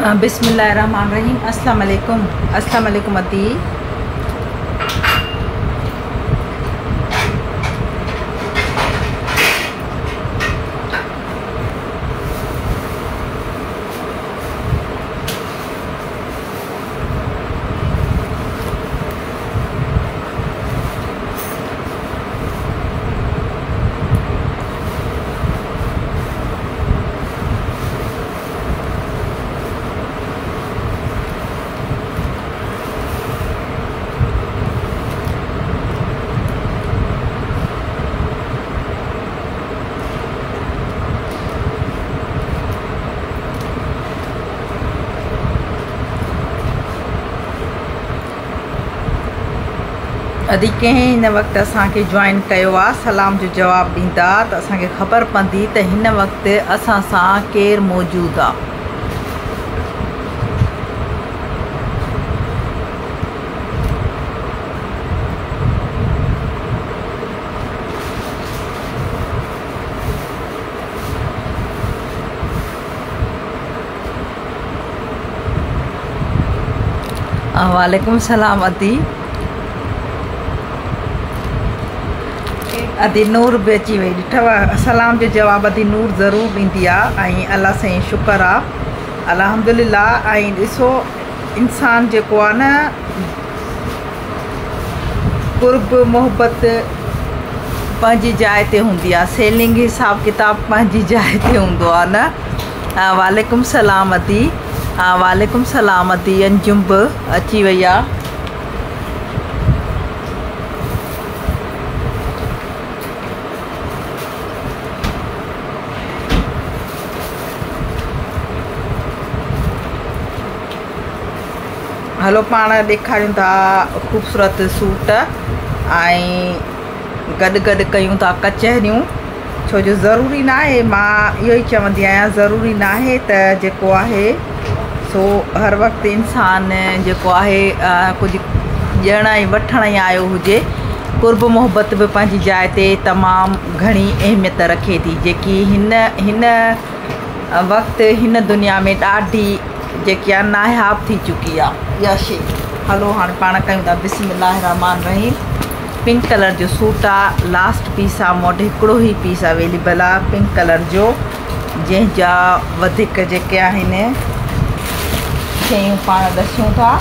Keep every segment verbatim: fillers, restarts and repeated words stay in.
बिस्मिल्लाहिर्रहमानिर्रहीम। अस्सलाम वालेकुम। अस्सलाम वालेकुम अती। अदी कंहिं हिन वक़्तु असांखे जॉइन कयो आहे, सलाम जो जवाबु ॾींदा त असांखे ख़बर पवंदी त हिन वक़्तु असां सां केरु मौजूदु आहे। वालेकुम सलाम अदी। अदी नूर बि अची वई, ॾिठव सलाम जो जवाबु अदी नूर ज़रूरु ॾींदी आहे ऐं अलाह साईं शुक्र आहे अल्हम्दुलिल्लाह। ऐं ॾिसो इंसानु जेको आहे न, क़ुर्ब मोहबत पंहिंजी जाइ ते हूंदी आहे, सेलिंग हिसाब किताब पंहिंजी जाइ ते हूंदो आहे न। वालेकुम सलाम अदी। वालेकुम सलाम अदी। अंजुम बि अची वई आहे। हलो पाण ॾेखारियूं था ख़ूबसूरत सूट ऐं गॾु गॾु कयूं था कचहरियूं, छो जो ज़रूरी न आहे, मां इहो ई चवंदी आहियां ज़रूरी न आहे त जेको आहे सो हर वक़्तु इंसानु जेको आहे कुझु ॾियण ऐं वठण ई आयो हुजे। क़ुर्ब मोहबत बि पंहिंजी जाइ ते तमामु घणी अहमियत रखे थी, जेकी हिन हिन वक़्तु हिन दुनिया में ॾाढी जेकी आहे नायाब थी चुकी आहे इहा शइ। हलो हाणे पाण कयूं था बिस्मिल्लाहिर्रहमानिर्रहीम। पिंक कलर जो सूट आहे, लास्ट पीस आहे, मूं वटि हिकिड़ो ई पीस अवेलेबल आहे पिंक कलर जो, जंहिंजा वधीक जेके आहिनि शयूं पाण ॾसूं था।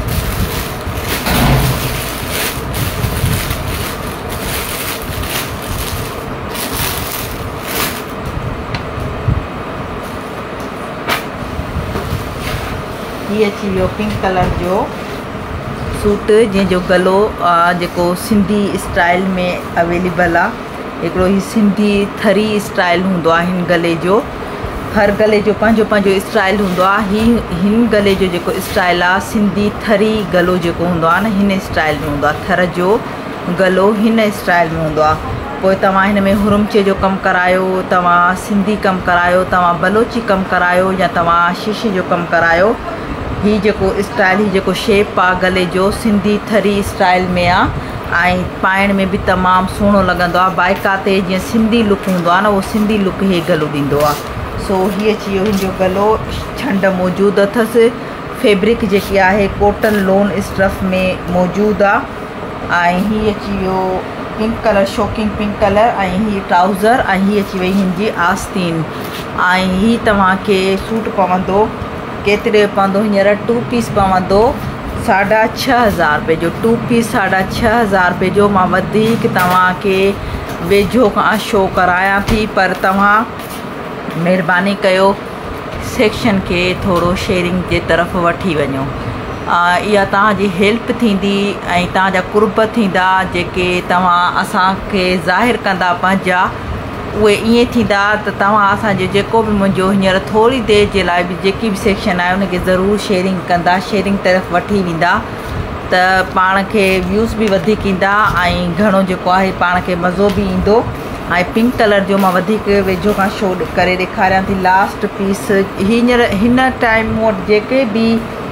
ये अची वियो पिंक कलर जो सूट, जंहिंजो गलो जेको सिंधी स्टाइल में अवेलेबल आहे। हिकिड़ो ही सिंधी थरी स्टाइल हूंदो आहे हिन गले जो, हर गले जो पंहिंजो पंहिंजो स्टाइल हूंदो आहे। ही हिन गले जो जेको स्टाइल आहे सिंधी थरी गलो जेको हूंदो आहे न, हिन स्टाइल में हूंदो आहे। थर जो गलो हिन स्टाइल में हूंदो आहे। पोइ तव्हां हिन में हुरमचे जो कमु करायो, तव्हां सिंधी कमु करायो, तव्हां बलोची कमु करायो, या तव्हां शीशे जो कमु करायो, ही जेको स्टाइल, ही जेको शेप आहे गले जो सिंधी थरी स्टाइल में आहे ऐं पाइण में बि तमामु सुहिणो लॻंदो आहे। बाइका ते जीअं सिंधी लुक हूंदो आहे न, उहो सिंधी लुक इहे गलो ॾींदो आहे। सो हीअ अची वियो हिन जो गलो, छंड मौजूदु अथसि। फैब्रिक जेकी आहे कॉटन लोन स्टफ में मौजूदु आहे। ऐं हीअ अची वियो pink colour, shocking pink colour, ऐं हीअ ट्राउज़र, ऐं हीअ अची वई हिन जी आस्तीन। ऐं हीअ तव्हांखे सूट पवंदो केतिरे पवंदो, हींअर टू पीस पवंदो साढा छह हज़ार रुपए जो। टू पीस साढा छह हज़ार रुपए जो। मां वधीक तव्हांखे वेझो खां शो करायां थी, पर तव्हां महिरबानी कयो सेक्शन खे थोरो शेयरिंग जे तरफ़ वठी वञो। इहा तव्हांजी हेल्प थींदी ऐं तव्हांजा कुर्ब थींदा जेके तव्हां असांखे ज़ाहिर कंदा पंहिंजा, उहे ईअं थींदा त तव्हां असांजो जेको बि मुंहिंजो हींअर थोरी देरि जे लाइ बि जेकी बि सेक्शन आहे उनखे ज़रूरु शेयरिंग कंदा, शेयरिंग तरफ़ वठी वेंदा, त पाण खे व्यूज़ बि वधीक ईंदा ऐं घणो जेको आहे पाण खे मज़ो बि ईंदो। ऐं पिंक कलर जो मां वधीक वेझो खां शो करे ॾेखारियां थी। लास्ट पीस हींअर हिन टाइम मूं वटि जेके बि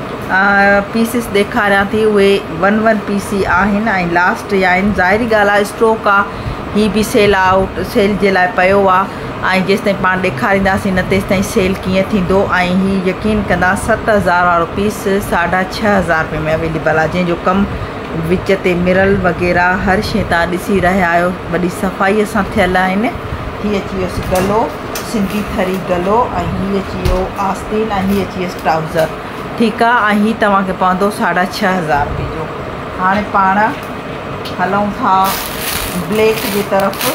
पीसिस ॾेखारियां थी उहे वन वन पीस ई आहिनि ऐं लास्ट आहिनि। ज़ाहिरी ॻाल्हि आहे स्टॉक आहे, ही बि सेल आउट सेल जे लाइ पियो आहे ऐं जेसिताईं पाण ॾेखारींदासीं न तेसिताईं सेल कीअं थींदो। ऐं हीअ यकीन कंदा सत हज़ार वारो पीस साढा छह हज़ार रुपये में अवेलेबल आहे, जंहिंजो कमु विच ते मिरल वग़ैरह हर शइ तव्हां ॾिसी रहिया आहियो, वॾी सफ़ाईअ सां थियल आहिनि। हीअ अची वियोसि गलो, सिंधी थरी गलो, ऐं हीअ अची वियो आस्तीन, ऐं हीअ अची वियोसि ट्राउज़र। ठीकु आहे। ऐं हीअ तव्हांखे पवंदो साढा छह हज़ार रुपये जो। हाणे पाण हलूं था ब्लैक जी तरफ़।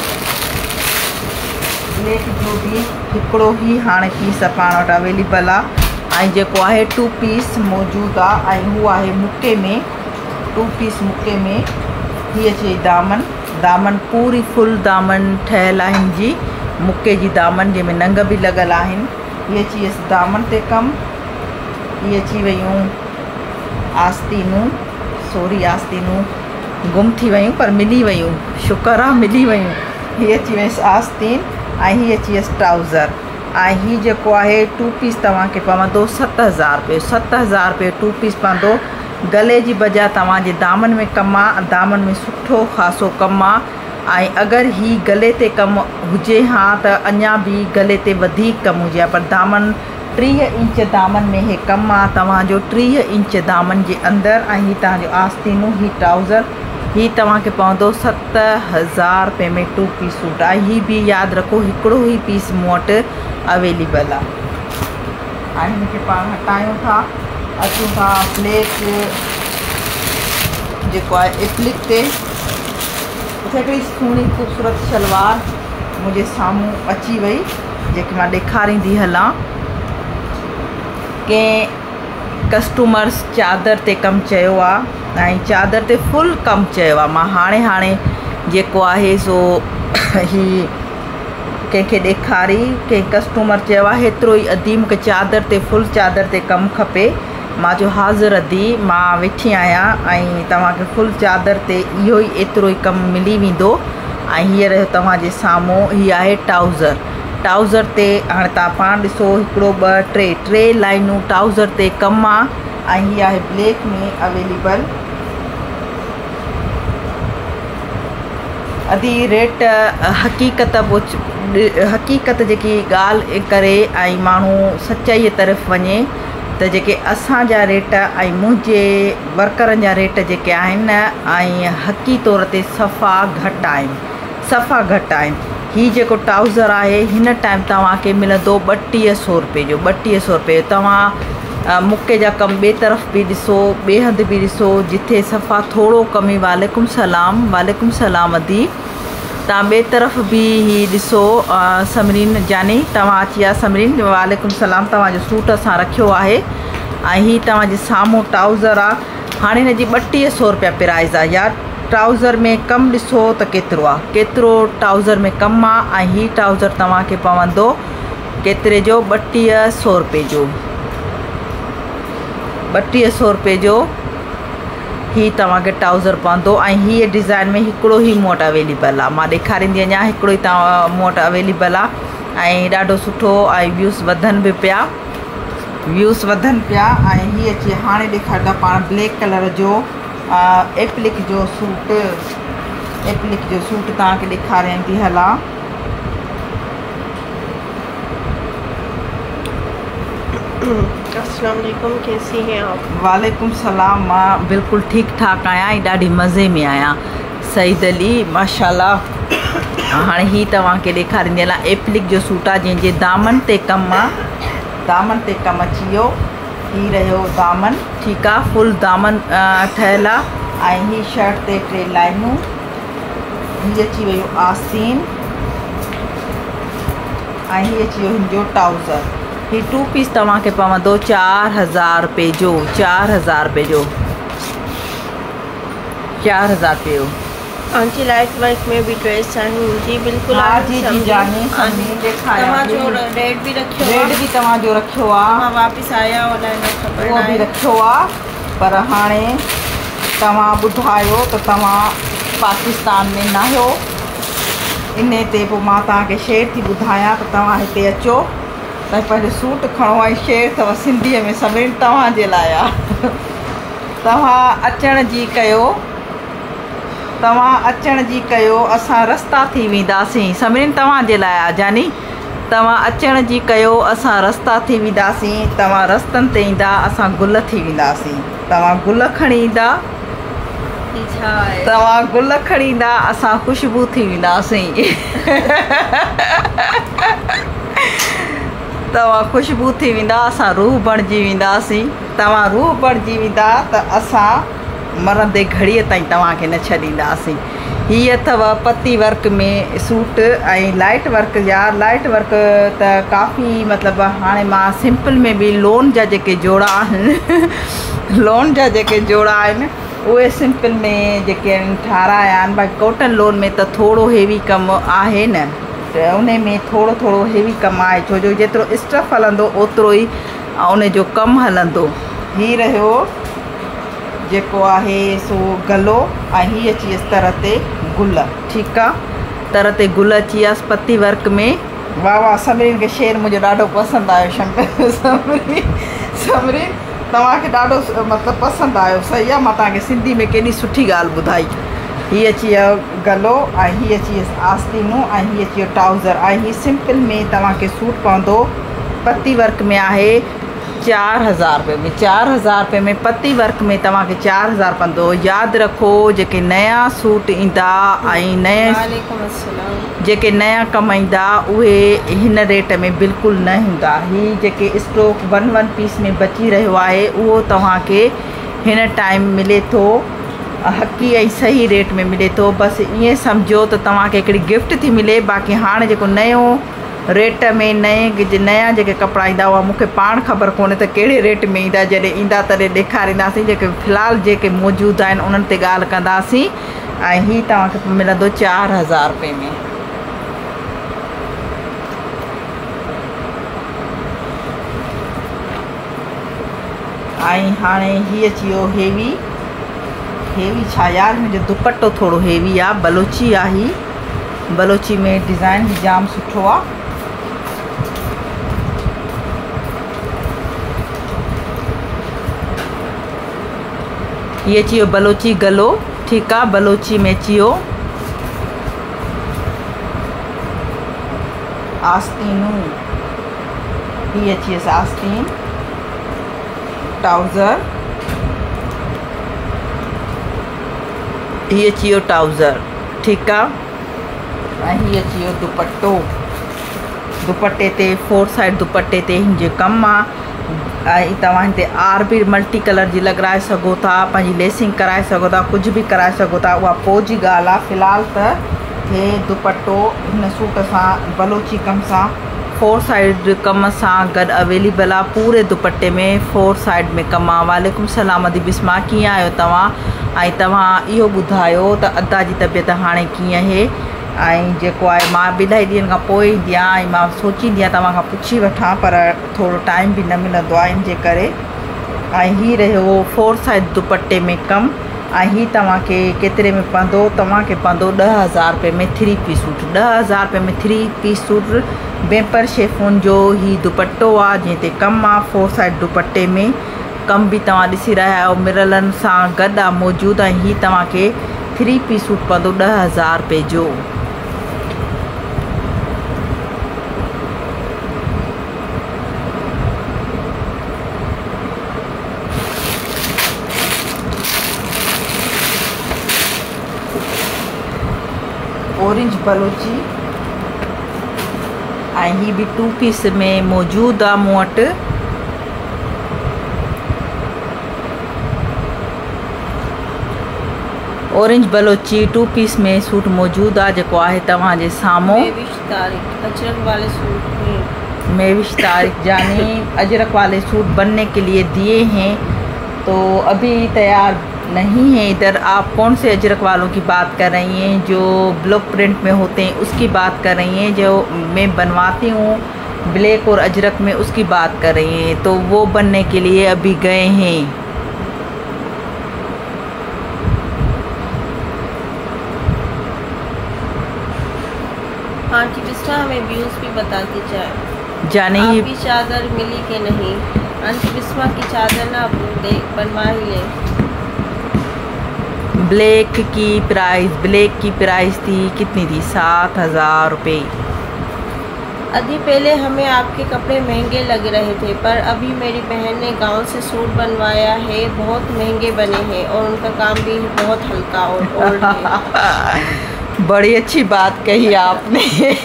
ब्लैक जो बि हिकिड़ो ई हाणे पीस पाण वटि अवेलेबल आहे, ऐं जेको आहे टू पीस मौजूदु आहे, ऐं हू आहे मुके में, टू पीस मुके में। हीअ अचे दामन, दामन पूरी फुल दामन ठहियल आहिनि जी, मुके जी दामन जंहिंमें नंग बि लॻल आहिनि। हीअ अची वियसि दामन ते कमु। हीअ अची वियूं आस्तीनूं, सोरी आस्तीनूं गुम थी वियूं पर मिली वियूं, शुक्र आहे मिली वियूं। हीअ अची वियसि आस्तीन, ऐं हीअ अची वियसि ट्राउज़र। ऐं हीअ जेको आहे टू पीस तव्हांखे पवंदो सत हज़ार रुपये, सत हज़ार रुपये टू पीस पवंदो। गले जी बजाय तव्हांजे दामन में कमु आहे, दामन में सुठो ख़ासो कमु आहे। ऐं अगरि ही गले ते कमु हुजे हा त अञा बि गले ते वधीक कमु हुजे हा, पर दामन टीह इंच दामन में हे कमु आहे तव्हांजो, टीह इंच दामन जे अंदरि। ऐं हीअ तव्हांजो आस्तीनूं, हीअ ट्राउज़र, हीअ तव्हांखे पवंदो सत हज़ार रुपये में टू पीस सूट आहे। हीअ बि यादि रखो हिकिड़ो ई पीस मूं वटि अवेलेबल आहे। ऐं हिनखे पाण हटायूं था, अचूं था ब्लैक जेको आहे एप्लिक ते। हिकिड़ी सुहिणी ख़ूबसूरत शलवार मुंहिंजे साम्हूं अची वई, जेकी मां ॾेखारींदी हलां। कंहिं कस्टमर्स चादर ते कमु चयो आहे, ऐं चादर ते फुल कमु चयो आहे। मां हाणे हाणे जेको आहे सो ही कंहिंखे ॾेखारी, कंहिं कस्टमर चयो आहे हेतिरो ई अदीम की चादर ते फुल चादर ते कमु खपे। मां जो हाज़िर अदी मां वेठी आहियां, ऐं तव्हांखे फुल चादर ते इहो ई एतिरो ई कमु मिली वेंदो। ऐं हीअ रहियो तव्हांजे साम्हूं, हीअ आहे ट्राउज़र। ट्राउज़र ते हाणे तव्हां पाण ॾिसो हिकिड़ो ॿ टे टे लाइनूं ट्राउज़र ते कमु आहे। ऐं हीअ आहे ब्लैक में अवेलेबल। अदी रेट हक़ीक़त हक़ीक़त जेकी ॻाल्हि करे ऐं माण्हू सचाईअ तरफ़ वञे त जेके असांजा रेट ऐं मुंहिंजे वर्करनि जा रेट जेके आहिनि ऐं हक़ी तौर ते सफ़ा घटि आहिनि, सफ़ा घटि आहिनि। हीअ जेको ट्राउज़र आहे हिन टाइम तव्हांखे मिलंदो ॿटीह सौ रुपये जो, ॿटीह सौ रुपये। तव्हां मुके जा कमु ॿिए तरफ़ बि ॾिसो, ॿिए हंधि बि ॾिसो, जिथे सफ़ा थोरो कमी। वालेकुम सलाम, वालेकुम सलाम अदी। तव्हां ॿिए तरफ़ बि ही ॾिसो, समरीन जानी तव्हां अची विया। समरीन वालेकुम सलाम। तव्हांजो सूट असां रखियो आहे, ऐं हीअ तव्हांजे साम्हूं ट्राउज़र आहे। हाणे हिनजी ॿटीह सौ रुपया प्राइज़ आहे यार। ट्राउज़र में कमु ॾिसो त केतिरो आहे, केतिरो ट्राउज़र में कमु आहे। ऐं हीअ ट्राउज़र तव्हांखे पवंदो केतिरे जो, ॿटीह सौ रुपये जो, ॿटीह सौ रुपये जो हीअ तव्हांखे ट्राउज़र पवंदो। ऐं हीअ डिज़ाइन में हिकिड़ो ई मूं वटि अवेलेबल आहे, मां ॾेखारींदी अञा हिकिड़ो ई तव्हां मूं वटि अवेलेबल आहे। ऐं ॾाढो सुठो, ऐं व्यूज़ वधनि बि पिया, व्यूज़ वधनि पिया। ऐं हीअ अची हाणे ॾेखारींदा पाण ब्लैक कलर जो एप्लिक जो सूट, एप्लिक जो सूट तव्हांखे ॾेखारियां थी हलां। अस्सलाम वालेकुम, कैसी हैं आप? वालेकुम सलाम, मां बिल्कुलु ठीकु ठाक आहियां ऐं ॾाढी मज़े में आहियां। सईद अली माशाल्लाह। हाणे हीअ तव्हांखे ॾेखारींदी हलां एप्लिक जो सूट आहे, जंहिंजे दामन ते कमु आहे, दामन ते कमु अची वियो। हीअ रहियो दामन, ठीकु आहे, फुल दामन ठहियल आहे। ऐं हीअ शर्ट ते टे लाइनूं। हीअ अची वियो आस्तीन, ऐं हीअ अची वियो हिनजो ट्राउज़र। हीअ टू पीस तव्हांखे पवंदो चारि हज़ार रुपये जो, चारि हज़ार रुपये जो, चारि हज़ार रुपये जो। हाँ जी, लाइट वर्क में भी ड्रेस आहिनि जी, बिल्कुलु। हा जी जी जानी, तव्हांजो रेट बि रखियो आहे, रेट बि तव्हांजो रखियो आहे। मां वापसि आया ऑनलाइन ख़बर उहो बि रखियो आहे, पर हाणे तव्हां ॿुधायो त तव्हां पाकिस्तान में न आहियो, इन ते पोइ मां तव्हांखे शेर थी ॿुधायां त तव्हां हिते अचो त पंहिंजो सूट खणो। ऐं शेर अथव सिंधीअ में, सभिनी तव्हांजे लाइ आहे। तव्हां अचण जी कयो, तव्हां अचण जी कयो, असां रस्ता थी वेंदासीं। सभिनी तव्हांजे लाइ आहे जानी, तव्हां अचण जी कयो, असां रस्ता थी वेंदासीं, तव्हां रस्तनि ते ईंदा, असां गुल थी वेंदासीं। तव्हां गुल खणी ईंदा, तव्हां गुल खणी ईंदा, असां ख़ुशबू थी वेंदासीं। तव्हां ख़ुशबू थी वेंदा, असां रूह बणिजी वेंदासीं। तव्हां रूह बणिजी वेंदा त असां मरंदे घड़ीअ ताईं तव्हांखे न छॾींदासीं। हीअ अथव पत्ती वर्क में सूट ऐं लाइट वर्क जा। लाइट वर्क त काफ़ी मतिलबु हाणे मां सिंपल में बि लोन जा जेके जोड़ा आहिनि लोन जा जेके जोड़ा आहिनि उहे सिंपल में जेके आहिनि ठाराया आहिनि। बाक़ी कॉटन लोन में त थोरो हेवी कमु आहे न, त उन में थोरो थोरो हेवी कमु आहे, छो जो जेतिरो स्टफ हलंदो ओतिरो ई उन जो कमु हलंदो। हीअ रहियो जेको आहे सो गलो, ऐं हीअ अची वियसि तर ते गुल। ठीकु आहे, तर ते गुल अची वियसि पत्ती वर्क में। वाह वाह, समरीन खे शेर मुंहिंजो ॾाढो पसंदि आयो। शंकर समरीन समरीन तव्हांखे ॾाढो मतिलबु पसंदि आयो। सही आहे, मां तव्हांखे सिंधी में केॾी सुठी ॻाल्हि ॿुधाई। हीअ अची वियो गलो, ऐं हीअ अची वियसि आस्तीनूं, ऐं हीअ अची वियो ट्राउज़र। ऐं हीअ सिंपल में तव्हांखे सूट पवंदो पत्ती वर्क में आहे चारि हज़ार रुपये में। चारि हज़ार रुपये में पत्ती वर्क में तव्हांखे चारि हज़ार पवंदो। यादि रखो, जेके नया सूट ईंदा ऐं नए जेके नया कम ईंदा उहे हिन रेट में बिल्कुलु न हूंदा। हीअ जेके स्टॉक वन वन पीस में बची रहियो आहे उहो तव्हांखे हिन टाइम मिले थो हक़ी ऐं सही रेट में मिले थो। बसि ईअं सम्झो त तव्हांखे हिकिड़ी गिफ्ट थी मिले। बाक़ी हाणे जेको नयो रेट में नए नया जेके कपिड़ा ईंदा उहा मूंखे पाण ख़बर कोन्हे त कहिड़े रेट में ईंदा। जॾहिं ईंदा तॾहिं ॾेखारींदासीं। जेके फ़िलहालु जेके मौजूदु आहिनि उन्हनि ते ॻाल्हि कंदासीं। ऐं हीअ तव्हांखे मिलंदो चारि हज़ार रुपये में। ऐं हाणे हीअ अची वियो हेवी। हेवी छा यार, मुंहिंजो दुपट्टो थोरो हेवी आहे, बलोची आहे। हीअ बलोची में डिज़ाइन बि जाम सुठो आहे। ये अची वियो बलोची गलो। ठीकु आहे, बलोची में अची वियो आस्तीनूं। हीअ अची वियसि आस्तीन, ट्राउज़र। हीअ अची वियो ट्राउज़र। ठीकु आहे, ऐं हीअ अची वियो दुपट्टो। दुपट्टे ते फोर साइड दुपट्टे ते हिन जो कमु आहे। ऐं तव्हां हिते आर बि मल्टी कलर जी लॻाराए सघो था, पंहिंजी लेसिंग कराए सघो था, कुझु बि कराए सघो था। उहा पोइ जी ॻाल्हि आहे। फ़िलहालु त हे दुपट्टो हिन सूट सां बलोची कम सां फोर साइड कम सां गॾु अवेलेबल आहे। पूरे दुपट्टे में फोर साइड में कमु आहे। वालेकुम सलाम अदी बिस्मा, कीअं आहियो तव्हां? ऐं तव्हां इहो ॿुधायो त अदा जी तबियत हाणे कीअं आहे। ऐं जेको आहे मां बि इलाही ॾींहंनि खां पोइ ईंदी आहियां, ऐं मां सोचींदी आहियां तव्हां खां पुछी वठां, पर थोरो टाइम बि न मिलंदो आहे इन जे करे। ऐं हीअ रहियो फोर साइड दुपट्टे में कमु। ऐं हीअ तव्हांखे केतिरे में पवंदो? तव्हांखे पवंदो ॾह हज़ार रुपये में थ्री पीस सूट। ॾह हज़ार रुपये में थ्री पीस सूट बेपर शेफोन जो हीअ दुपट्टो आहे, जंहिं ते कमु आहे। फोर साइड दुपट्टे में कमु बि तव्हां ॾिसी रहिया आहियो, मिरलनि सां गॾु आहे मौजूदु। ऐं हीअ तव्हांखे थ्री पीस सूट पवंदो ॾह हज़ार रुपये जो। ऑरेंज बलोची, ऐं हीअ बि टू पीस में मौजूदु आहे मूं वटि। ऑरेंज बलोची टू पीस में सूट मौजूदु आहे, जेको आहे तव्हांजे साम्हूं। अजरक वाले सूट में मेविश तारिक जानी अजरक वाले सूट बनने के लिए दिए हैं, तो अभी तैयार नहीं है। इधर आप कौन से अजरक वालों की बात कर रही हैं? जो ब्लॉक प्रिंट में होते हैं उसकी बात कर रही हैं? जो मैं बनवाती हूँ ब्लैक और अजरक में उसकी बात कर रही हैं? तो वो बनने के लिए अभी गए हैं। हाँ जी बिस्मा, हमें व्यूज़ भी बताती जाए। जाने आपकी चादर मिली कि नहीं? आंटी बिस्मा की चादर ना देख बनवा ही ले। ब्लैक की प्राइस ब्लैक की प्राइस थी कितनी थी? सात हज़ार रुपये। अभी पहले हमें आपके कपड़े महंगे लग रहे थे, पर अभी मेरी बहन ने गांव से सूट बनवाया है, बहुत महंगे बने हैं और उनका काम भी बहुत हल्का और ओल्ड है। बड़ी अच्छी बात कही आपने।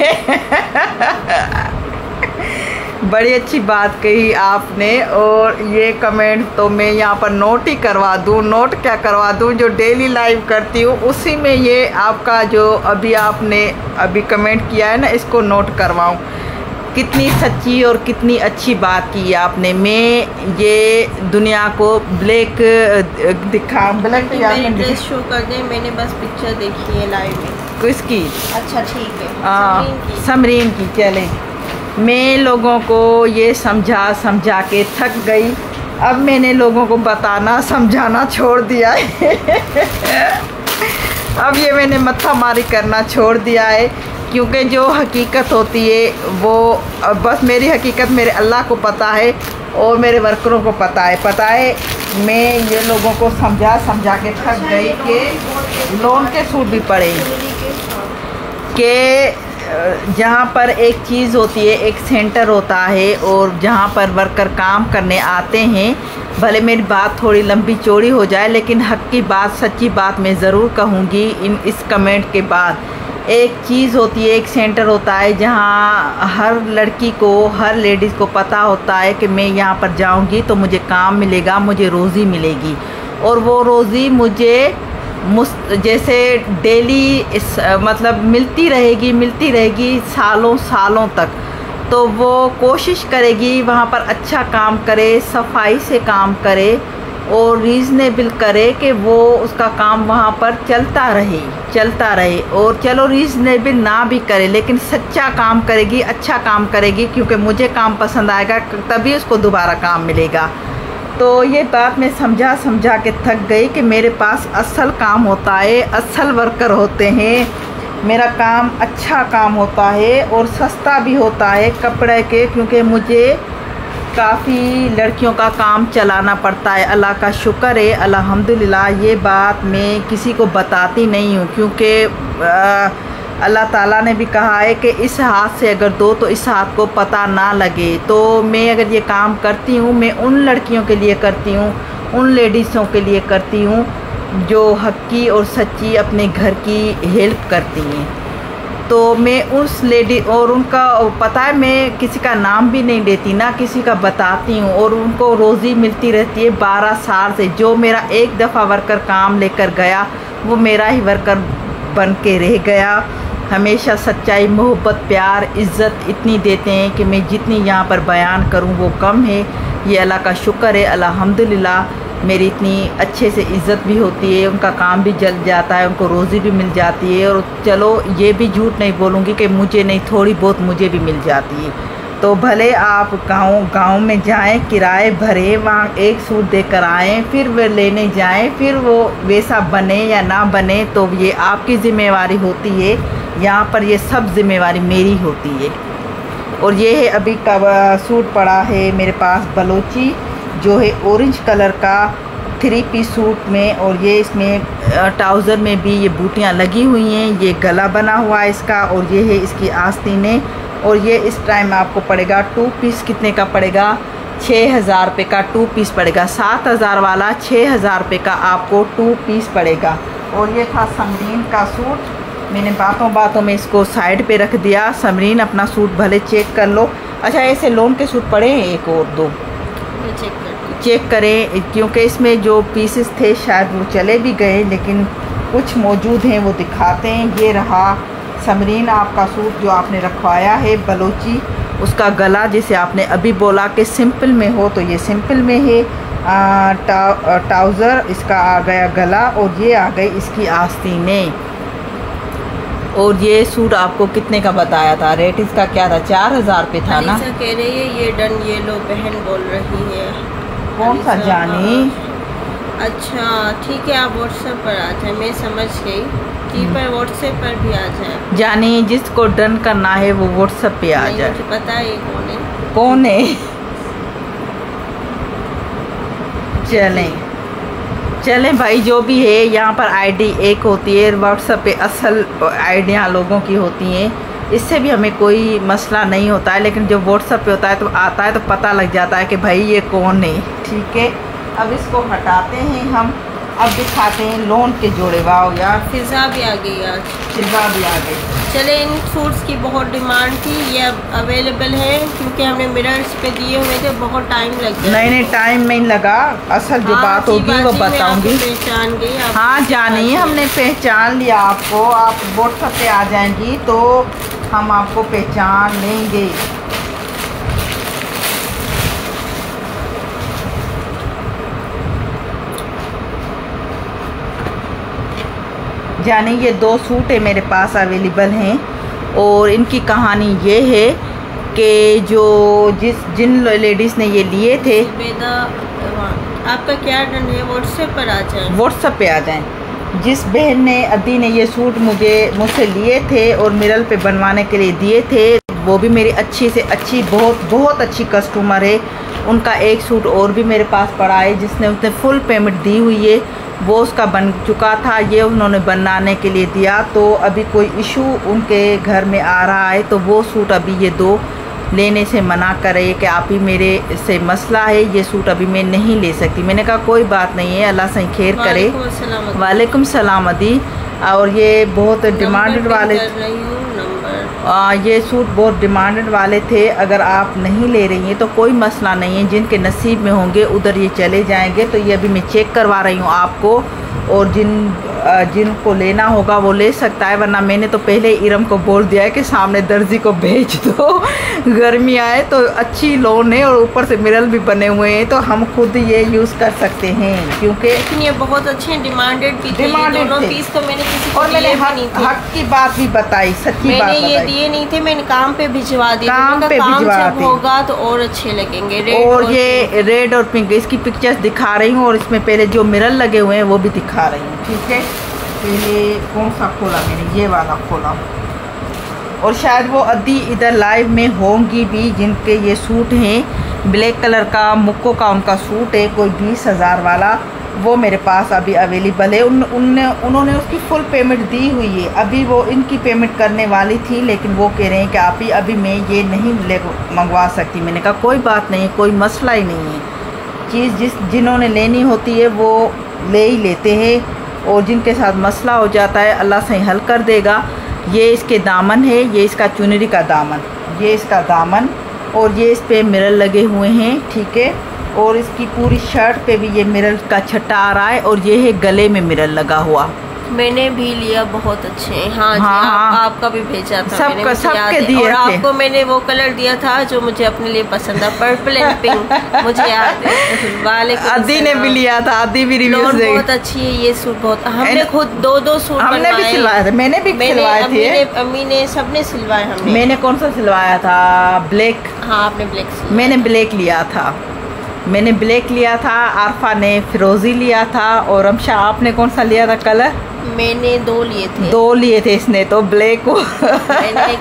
बड़ी अच्छी बात कही आपने। और ये कमेंट तो मैं यहाँ पर नोट ही करवा दूँ, नोट क्या करवा दूँ, जो डेली लाइव करती हूँ उसी में ये आपका जो अभी आपने अभी कमेंट किया है ना, इसको नोट करवाऊँ। कितनी सच्ची और कितनी अच्छी बात की आपने। मैं ये दुनिया को ब्लैक दिखा ब्लैक ड्रेस शो कर दें, मैंने बस पिक्चर देखी है लाइव में। किसकी? अच्छा ठीक है, समरीन की, समरीन की। चले, मैं लोगों को ये समझा समझा के थक गई, अब मैंने लोगों को बताना समझाना छोड़ दिया है। अब ये मैंने मत्था मारी करना छोड़ दिया है, क्योंकि जो हकीकत होती है वो बस मेरी हकीकत मेरे अल्लाह को पता है और मेरे वर्करों को पता है पता है मैं ये लोगों को समझा समझा के थक गई कि लोन के सूट भी पड़े कि जहाँ पर एक चीज़ होती है, एक सेंटर होता है और जहाँ पर वर्कर काम करने आते हैं। भले मेरी बात थोड़ी लंबी चौड़ी हो जाए, लेकिन हक़ की बात, सच्ची बात मैं ज़रूर कहूँगी इन इस कमेंट के बाद। एक चीज़ होती है, एक सेंटर होता है जहाँ हर लड़की को, हर लेडीज़ को पता होता है कि मैं यहाँ पर जाऊँगी तो मुझे काम मिलेगा, मुझे रोज़ी मिलेगी। और वो रोज़ी मुझे मुस जैसे डेली इस मतलब मिलती रहेगी मिलती रहेगी सालों सालों तक। तो वो कोशिश करेगी वहाँ पर अच्छा काम करे, सफाई से काम करे और रीज़नेबल करे कि वो उसका काम वहाँ पर चलता रहे चलता रहे और चलो रीज़नेबल ना भी करे, लेकिन सच्चा काम करेगी, अच्छा काम करेगी, क्योंकि मुझे काम पसंद आएगा तभी उसको दोबारा काम मिलेगा। तो ये बात मैं समझा समझा के थक गई कि मेरे पास असल काम होता है, असल वर्कर होते हैं, मेरा काम अच्छा काम होता है और सस्ता भी होता है कपड़े के, क्योंकि मुझे काफ़ी लड़कियों का काम चलाना पड़ता है। अल्लाह का शुक्र है, अल्हम्दुलिल्लाह। ये बात मैं किसी को बताती नहीं हूँ, क्योंकि अल्लाह ताला ने भी कहा है कि इस हाथ से अगर दो तो इस हाथ को पता ना लगे। तो मैं अगर ये काम करती हूँ, मैं उन लड़कियों के लिए करती हूँ, उन लेडीज़ों के लिए करती हूँ जो हक़ी और सच्ची अपने घर की हेल्प करती हैं। तो मैं उस लेडी और उनका पता है, मैं किसी का नाम भी नहीं लेती, ना किसी का बताती हूँ, और उनको रोज़ी मिलती रहती है बारह साल से। जो मेरा एक दफ़ा वर्कर काम लेकर गया वो मेरा ही वर्कर बन के रह गया। हमेशा सच्चाई, मोहब्बत, प्यार, इज़्ज़त इतनी देते हैं कि मैं जितनी यहाँ पर बयान करूँ वो कम है। ये अल्लाह का शुक्र है, अल्हम्दुलिल्लाह। मेरी इतनी अच्छे से इज़्ज़त भी होती है, उनका काम भी जल जाता है, उनको रोज़ी भी मिल जाती है। और चलो ये भी झूठ नहीं बोलूँगी कि मुझे नहीं, थोड़ी बहुत मुझे भी मिल जाती है। तो भले आप गाँव गाँव में जाएं, किराए भरें, वहाँ एक सूट देकर आएँ, फिर वे लेने जाएं, फिर वो वैसा बने या ना बने तो ये आपकी ज़िम्मेवारी होती है। यहाँ पर ये सब ज़िम्मेवारी मेरी होती है। और ये है अभी का सूट पड़ा है मेरे पास, बलोची, जो है ऑरेंज कलर का थ्री पीस सूट में, और ये इसमें ट्राउज़र में भी ये बूटियाँ लगी हुई हैं। ये गला बना हुआ है इसका, और ये है इसकी आस्तीनें। और ये इस टाइम आपको पड़ेगा टू पीस, कितने का पड़ेगा? छः हज़ार रुपये का टू पीस पड़ेगा। सात हज़ार वाला छः हज़ार रुपये का आपको टू पीस पड़ेगा। और ये था समरीन का सूट। मैंने बातों बातों में इसको साइड पे रख दिया। समरीन अपना सूट भले चेक कर लो। अच्छा, ऐसे लोन के सूट पड़े हैं एक और दो, चेक कर चेक करें, क्योंकि इसमें जो पीसेस थे शायद वो चले भी गए, लेकिन कुछ मौजूद हैं वो दिखाते हैं। ये रहा समरीन आपका सूट जो आपने रखवाया है, बलोची। उसका गला जिसे आपने अभी बोला कि सिंपल में हो, तो ये सिंपल में है। ट्राउज़र इसका आ गया गला, और ये आ गई इसकी आस्तीनें। और ये सूट आपको कितने का बताया था? रेट इसका क्या था? चार हज़ार रुपये था ना? कह रही है ये डन, ये लो बहन बोल रही है। कौन सा जानी? अच्छा ठीक है, आप व्हाट्सएप पर आ जाए, मैं समझ गई। जी पर व्हाट्सएप पर भी आ जाए। जानी जिसको डन करना है वो व्हाट्सएप पे आ जाए। मुझे पता है कौन है। कौन है? चलें चलें भाई, जो भी है। यहाँ पर आईडी एक होती है, व्हाट्सएप पे असल आइडियाँ लोगों की होती हैं। इससे भी हमें कोई मसला नहीं होता है। लेकिन जब व्हाट्सएप पे होता है तो आता है तो पता लग जाता है कि भाई ये कौन है। ठीक है, अब इसको हटाते हैं हम। अब दिखाते हैं लोन के जोड़े। वाह यार, फिज़ा भी आ गई आज, फिज़ा भी आ गई। चले, इन सूट्स की बहुत डिमांड थी, ये अब अवेलेबल है क्योंकि हमने मिरर्स पे दिए हुए थे, बहुत टाइम लग गया। नहीं नहीं टाइम नहीं लगा, असल जो हाँ, बात होगी वो बताऊंगी। पहचान गई आप? हाँ जानिए, हमने पहचान लिया आपको। आप व्हाट्सएप पे आ जाएंगी तो हम आपको पहचान लेंगे। जाने ये दो सूट है मेरे पास अवेलेबल हैं और इनकी कहानी ये है कि जो जिस जिन लेडीज़ ने ये लिए थे, बेदा आपका क्या डन है, व्हाट्सएप पर आ जाए, व्हाट्सएप पे आ जाएं। जिस बहन ने अद्दी ने ये सूट मुझे मुझसे लिए थे और मिरल पे बनवाने के लिए दिए थे, वो भी मेरी अच्छी से अच्छी बहुत बहुत अच्छी कस्टमर है। उनका एक सूट और भी मेरे पास पड़ा है जिसने उसने फुल पेमेंट दी हुई है, वो उसका बन चुका था, ये उन्होंने बनाने के लिए दिया। तो अभी कोई इशू उनके घर में आ रहा है तो वो सूट अभी ये दो लेने से मना कर रही है कि आप ही मेरे से मसला है, ये सूट अभी मैं नहीं ले सकती। मैंने कहा कोई बात नहीं है, अल्लाह सही खैर करे। वालेकुम सलाम अदी। और ये बहुत डिमांडेड वाले आ, ये सूट बहुत डिमांडेड वाले थे। अगर आप नहीं ले रही हैं तो कोई मसला नहीं है, जिनके नसीब में होंगे उधर ये चले जाएंगे। तो ये अभी मैं चेक करवा रही हूँ आपको, और जिन जिनको लेना होगा वो ले सकता है, वरना मैंने तो पहले इरम को बोल दिया है कि सामने दर्जी को भेज दो। गर्मी आए तो अच्छी लोन है और ऊपर से मिरल भी बने हुए हैं तो हम खुद ये यूज़ कर सकते हैं, क्योंकि लेकिन ये बहुत अच्छे हैं, डिमांडेड भी थे। डिमांडेड दोनों थे। पीस तो मैंने किसी को और मैंने दिए भी हक, नहीं थे। हक की बात भी बताई, सच्ची मैंने बात ये बताई। दिए नहीं थे, मैंने काम पे भिजवा दिए। काम पे काम भिजवा जब दी। होगा तो और अच्छे लगेंगे। रेड और ये रेड और पिंक, इसकी पिक्चर्स दिखा रही हूँ और इसमें पहले जो मिरर लगे हुए हैं वो भी दिखा रही हूँ। ठीक है, पहले कौन सा खोला मैंने, ये वाला खोला। और शायद वो अद्दी इधर लाइव में होंगी भी, जिनके ये सूट हैं ब्लैक कलर का, मुक्को का उनका सूट है कोई बीस हज़ार वाला, वो मेरे पास अभी अवेलेबल है। उन उनने उन्होंने उसकी फुल पेमेंट दी हुई है। अभी वो इनकी पेमेंट करने वाली थी, लेकिन वो कह रहे हैं कि आप ही अभी मैं ये नहीं ले मंगवा सकती। मैंने कहा कोई बात नहीं, कोई मसला ही नहीं है। चीज़ जिस जिन्होंने लेनी होती है वो ले ही लेते हैं, और जिनके साथ मसला हो जाता है अल्लाह सही हल कर देगा। ये इसके दामन है, ये इसका चुनरी का दामन, ये इसका दामन, और ये इस पे मिरर लगे हुए हैं। ठीक है, और इसकी पूरी शर्ट पे भी ये मिरर का छट्टा आ रहा है, और ये है गले में मिरर लगा हुआ। मैंने भी लिया, बहुत अच्छे हैं। हाँ जी, हाँ, आप, हाँ। आपका भी भेजा था सब मैंने, का, मुझे सब याद के है। दिए और थे। आपको मैंने वो कलर दिया था जो मुझे अपने लिए पसंद है, पर्पल एंड पिंक, मुझे याद है। वालेकुम अद्दी ने भी लिया था, अद्दी भी रिव्यूज दे। बहुत अच्छी है ये सूट, बहुत। हमने खुद दो दो सूट हमने भी सिलवाए थे, मैंने भी सिलवाए थे, अम्मी ने सबने सिलवाए। हमने मैंने कौन सा सिलवाया था, ब्लैक। हाँ, आपने ब्लैक, मैंने ब्लैक लिया था, मैंने ब्लैक लिया था, आरफा ने फिरोजी लिया था, और अमशा आपने कौन सा लिया था कलर? मैंने दो लिए थे। दो लिए थे इसने तो, ब्लैक को मैंने एक,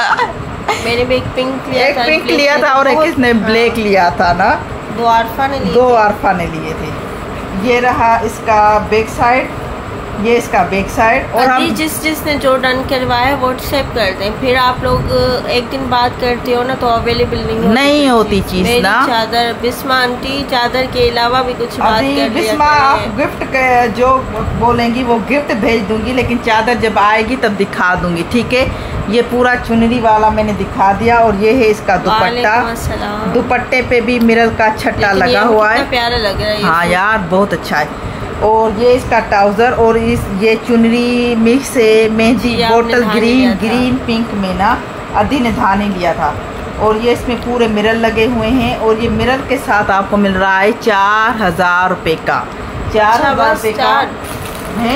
मैंने भी एक पिंक लिया एक था, पिंक लिया था और एक इसने ब्लैक लिया था ना। दो आरफा ने लिए दो आरफा ने लिए थे। ये रहा इसका बैक साइड, ये इसका बैक साइड। और हम जिस जिसने जो डन करवाया व्हाट्सएप कर दें, फिर आप लोग एक दिन बात करते हो ना तो अवेलेबल नहीं होती, नहीं होती चीज ना। चादर बिस्मा आंटी, चादर के अलावा भी कुछ बात कर बिस्मा आप गिफ्ट जो बोलेंगी वो गिफ्ट भेज दूंगी, लेकिन चादर जब आएगी तब दिखा दूंगी। ठीक है, ये पूरा चुनरी वाला मैंने दिखा दिया, और ये है इसका दुपट्टा। दुपट्टे पे भी मिरर का छट्टा लगा हुआ है, प्यारा लग रहा है। हाँ यार बहुत अच्छा है। और ये इसका ट्राउज़र, और इस ये चुनरी मिक्स है मेहंदी बोतल ग्रीन ग्रीन पिंक में ना, अद्दी ने धानी लिया था। और ये इसमें पूरे मिरर लगे हुए हैं, और ये मिरर के साथ आपको मिल रहा है चार हजार रुपये का। चार हजार रुपये का है,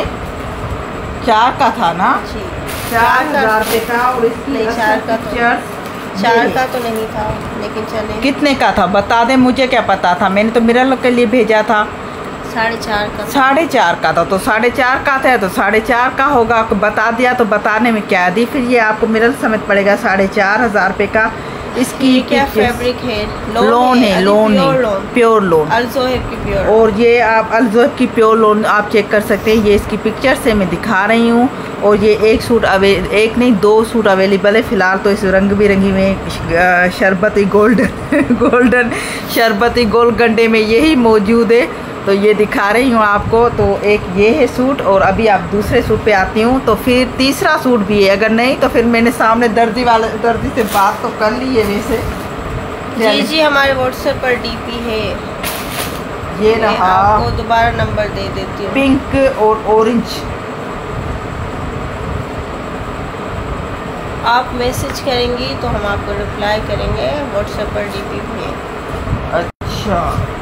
चार का था ना, चार हजार रुपये का। और इसकी चार का चार का तो नहीं था, लेकिन चले। कितने का था बता दें, मुझे क्या पता था, मैंने तो मिरर के लिए भेजा था। साढ़े चार का साढ़े चार का था, तो साढ़े चार का था तो साढ़े चार का होगा। आपको बता दिया तो बताने में क्या दी, फिर ये आपको मिरर समेत पड़ेगा साढ़े चार हजार रुपये का। इसकी क्या फैब्रिक है, लोन है, लोन है, प्योर लोन, अलजोहब की प्योर। और ये आप अलजोहब की प्योर लोन आप चेक कर सकते हैं। ये इसकी पिक्चर से मैं दिखा रही हूँ, और ये एक सूट अवे एक नहीं दो सूट अवेलेबल है फ़िलहाल तो इस रंग बिरंगी में शरबती गोल्डन गोल्डन शरबती गोल्ड गंडे में यही मौजूद है, तो ये दिखा रही हूँ आपको। तो एक ये है सूट और अभी आप दूसरे सूट पे आती हूँ, तो फिर तीसरा सूट भी है, अगर नहीं तो फिर मैंने सामने दर्जी वाले दर्जी से बात तो कर ली है वैसे। जी जी हमारे व्हाट्सएप पर डीपी है, ये रहा, आपको दोबारा नंबर दे देती हूँ। पिंक और ऑरेंज। आप मैसेज करेंगी तो हम आपको रिप्लाई करेंगे, व्हाट्सएप पर डीपी भी है। अच्छा,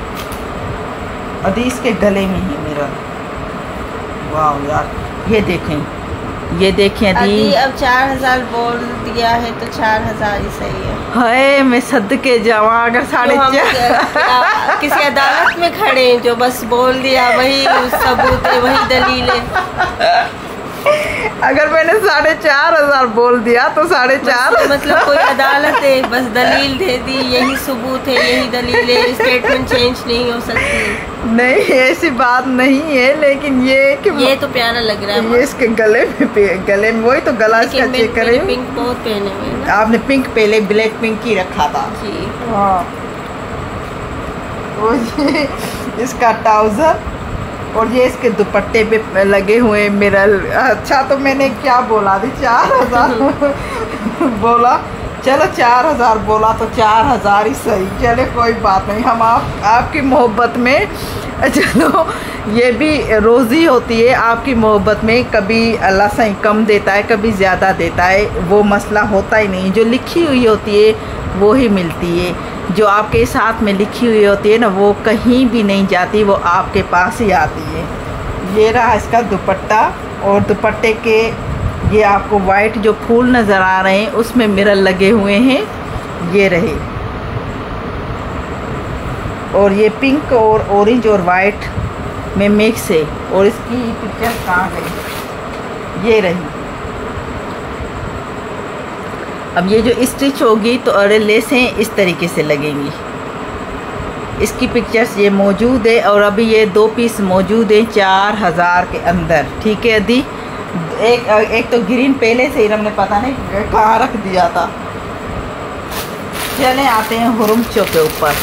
अदीस के गले में ही मेरा, वाह यार, ये देखें ये देखें अदी, अब चार हजार बोल दिया है तो चार हजार ही सही है। हाय मैं सदके जावा, अगर साढ़े चार किसी अदालत में खड़े हैं जो बस बोल दिया वही सबूत है, वही दलील है। अगर मैंने साढ़े चार हजार बोल दिया तो साढ़े चार मतलब कोई अदालत है, बस दलील दे दी, यही सबूत है, यही दलील है, स्टेटमेंट चेंज नहीं हो सकती। नहीं ऐसी बात नहीं है, लेकिन ये कि ये तो प्यारा लग रहा है, ये इसके गले में गले में वही तो गला इसका चेक करे। पिंक बहुत पहने हुए, आपने पिंक पहले ब्लैक पिंक ही रखा था जी। हाँ, तो ये इसका ट्राउजर और ये इसके दुपट्टे पे लगे हुए मिरर। अच्छा तो मैंने क्या बोला थी, चार हजार बोला, चलो चार हजार बोला तो चार हजार ही सही, चले कोई बात नहीं। हम आप आपकी मोहब्बत में, चलो ये भी रोज़ी होती है आपकी मोहब्बत में, कभी अल्लाह सही कम देता है, कभी ज़्यादा देता है, वो मसला होता ही नहीं। जो लिखी हुई होती है वो ही मिलती है, जो आपके साथ में लिखी हुई होती है ना वो कहीं भी नहीं जाती, वो आपके पास ही आती है। ये रहा इसका दुपट्टा, और दुपट्टे के ये आपको वाइट जो फूल नज़र आ रहे हैं उसमें मिरर लगे हुए हैं, ये रहे। और ये पिंक और ऑरेंज और वाइट में मिक्स है, और इसकी पिक्चर कहाँ गई, ये रही। अब ये जो स्टिच होगी तो अरे लेसें इस तरीके से लगेंगी, इसकी पिक्चर्स ये मौजूद है, और अभी ये दो पीस मौजूद है चार हज़ार के अंदर, ठीक है अदी। एक एक तो ग्रीन पहले से ही हमने पता नहीं कहाँ रख दिया था। चले आते हैं हुरुमचो के ऊपर।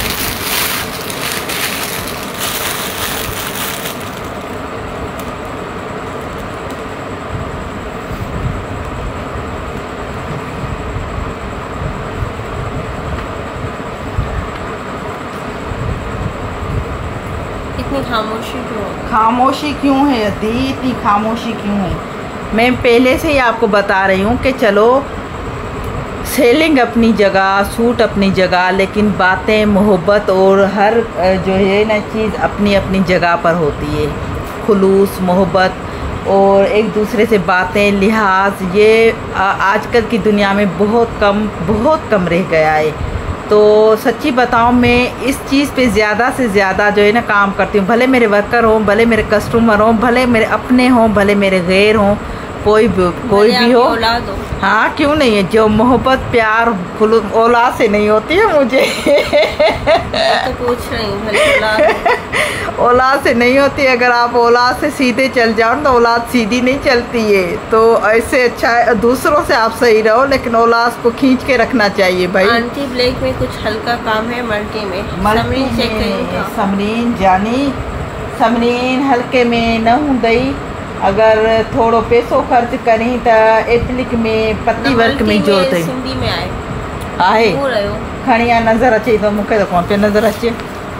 इतनी खामोशी क्यों खामोशी क्यों है अदी, इतनी खामोशी क्यों है? मैं पहले से ही आपको बता रही हूँ कि चलो सेलिंग अपनी जगह, सूट अपनी जगह, लेकिन बातें, मोहब्बत और हर जो है ना चीज़ अपनी अपनी जगह पर होती है। खुलूस, मोहब्बत और एक दूसरे से बातें, लिहाज, ये आजकल की दुनिया में बहुत कम बहुत कम रह गया है। तो सच्ची बताऊं, मैं इस चीज़ पे ज़्यादा से ज़्यादा जो है ना काम करती हूँ, भले मेरे वर्कर हों, भले मेरे कस्टमर हों, भले मेरे अपने हों, भले मेरे गैर हों, कोई भी कोई भी हो। हाँ क्यों नहीं है, जो मोहब्बत प्यार औलाद से नहीं होती है मुझे तो पूछ रही हूँ औलाद से नहीं होती। अगर आप औलाद से सीधे चल जाओ तो औलाद सीधी नहीं चलती है, तो ऐसे अच्छा है दूसरों से आप सही रहो, लेकिन औलाद को खींच के रखना चाहिए भाई। आंटी ब्लैक में कुछ हल्का काम है, मल्टी में समरीन चेक करें। समरीन जानी समरीन हल्के में न हूँ गई, अगर थोड़ो पैसो खर्च करी तो एप्लिक में पत्ती वर्क में जो थे सिंधी में आए आहे खणी नज़र अचे तो मूंखे तो कोन पे नज़र अचे।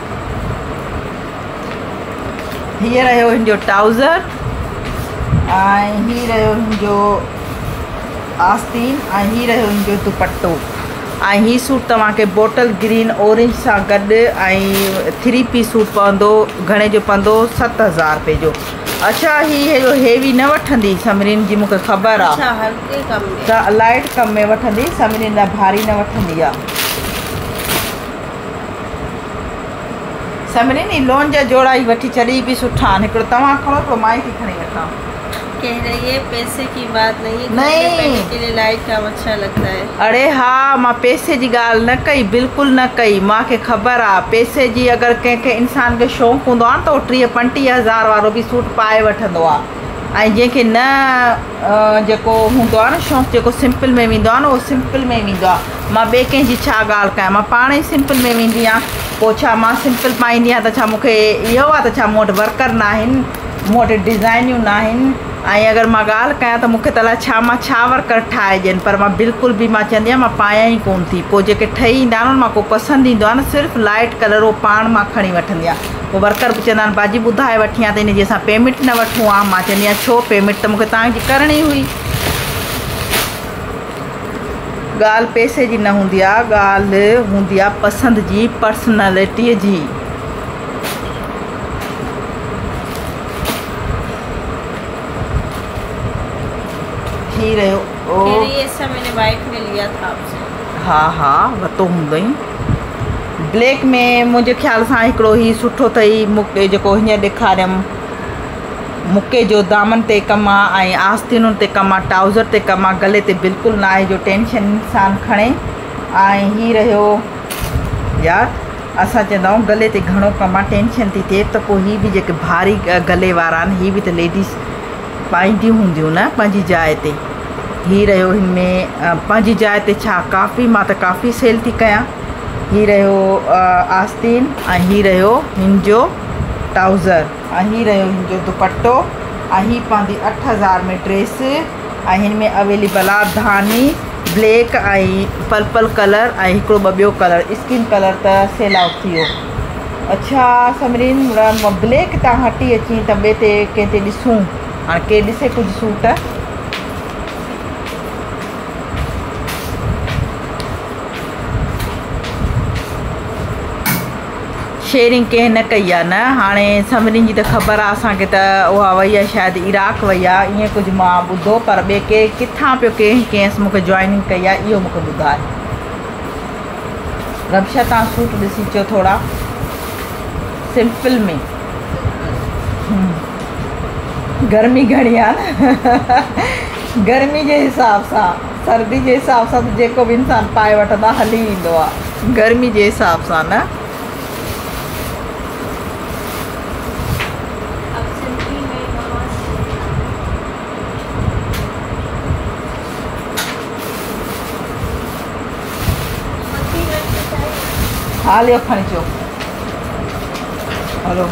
हीअ रहियो हिनजो ट्राउज़र, ऐं हीअ रहियो हिनजो आस्तीन, ऐं हीअ रहियो हिनजो दुपट्टो। ऐं हीअ सूट तव्हांखे बोटल ग्रीन ऑरेंज सां गॾु ऐं थ्री पीस सूट पवंदो, घणे जो पवंदो सत हज़ार रुपए जो। अच्छा हीअ जो हेवी न वठंदी समरीन जी, मूंखे ख़बर आहे। अच्छा हल्के कम में, लाइट कम में वठंदी समरीन, न भारी न वठंदी आहे। समरीन ई लोन जा जोड़ा ई वठी छॾी बि सुठा आहिनि, हिकिड़ो तव्हां खणो हिकिड़ो मां ई थी खणी वठां। कह रही है पैसे की बात नहीं है, नहीं के लिए लाइट काम अच्छा लगता है। अरे हाँ, मां पैसे जी ॻाल्हि न कई, बिल्कुलु न कई, मूंखे ख़बर आहे पैसे जी अगरि कंहिंखे इंसान खे शौक़ु हूंदो आहे न त उहो टीह पंटीह हज़ार वारो बि सूट पाए वठंदो आहे, ऐं जंहिंखे न अ, जेको हूंदो आहे न शौक़ु, जेको सिंपल में वेंदो आहे न, उहो सिंपल में वेंदो आहे। मां ॿिए कंहिंजी छा ॻाल्हि कयां, मां पाण ई सिंपल में वेंदी आहियां। पोइ छा मां सिंपल पाईंदी आहियां त छा मूंखे इहो आहे त छा मूं वटि वर्कर न आहिनि, मूं वटि डिज़ाइनियूं न आहिनि। ऐं अगरि मां ॻाल्हि कयां त मूंखे त अलाए छा मां छा वर्कर ठाहे ॾियनि, पर मां बिल्कुलु बि मां चवंदी आहियां मां पायां ई कोन थी। पोइ जेके ठही ईंदा आहिनि मां को पसंदि ईंदो आहे न, सिर्फ़ु लाइट कलर उहो पाण मां खणी वठंदी आहियां। पोइ वर्कर बि चवंदा आहिनि बाजी ॿुधाए वठी आहे त इन जी असां पेमेंट न वठूं आहे। मां चवंदी आहियां छो, पेमेंट त मूंखे तव्हांजी करणी हुई। ॻाल्हि पैसे जी न हूंदी आहे, ॻाल्हि हूंदी आहे पसंदि जी, पर्सनैलिटीअ जी। थी रहियो ओ ये सब मैंने वाइट में लिया था आपसे। हा हा वरितो हूंदई। ब्लैक में मुंहिंजे ख़्याल सां हिकिड़ो ही सुठो अथई, मूंखे जेको हींअर ॾेखारियमि, मुके जो दामन ते कमु आहे ऐं आस्तीनुनि ते कमु आहे, ट्राउज़र ते कमु आहे, गले ते बिल्कुलु न आहे जो टेंशन इंसानु खणे। ऐं हीअ रहियो यार, असां चवंदा आहियूं गले ते घणो कमु आहे, टेंशन थी थिए, त पोइ हीअ बि जेके भारी गले वारा आहिनि, हीअ बि त लेडीज़ पाईंदियूं हूंदियूं न पंहिंजी जाइ ते। हीअ रहियो हिन में पंहिंजी जाइ ते छा काफ़ी, मां त काफ़ी सेल थी कयां। हीअ रहियो आस्तीन, ऐं हीअ रहियो हिन जो ट्राउज़र, ऐं हीअ रहियो हिन जो दुपट्टो, ऐं हीअ पवंदी अठ हज़ार में ड्रेस। ऐं हिन में अवेलेबल आहे धानी, ब्लैक ऐं पर्पल कलर, ऐं हिकिड़ो ॿ ॿियो कलर, स्किन कलर त सेल आउट थी वियो। अच्छा समरीन, ब्लैक तां हटी अची त ॿिए ते कंहिं ते ॾिसूं, हाणे केरु ॾिसे कुझु सूट। शेयरिंग कंहिं न कई आहे न, हाणे समरिन जी त ख़बर आहे असांखे त उहा वई आहे शायदि इराक वई आहे, ईअं कुझु मां ॿुधो, पर ॿिए के किथां पियो कंहिं कंहिं मूंखे जॉइनिंग कई आहे इहो मूंखे ॿुधाए। रमशा तव्हां सूट ॾिसी अचो थोरा सिंपल में। गर्मी घणी आहे न, गर्मी जे हिसाब सां, सर्दी जे हिसाब सां त जेको बि इंसानु पाए वठंदो आहे हली वेंदो आहे, गर्मी जे हिसाब सां न। हा लियो खणी अचो, हलो।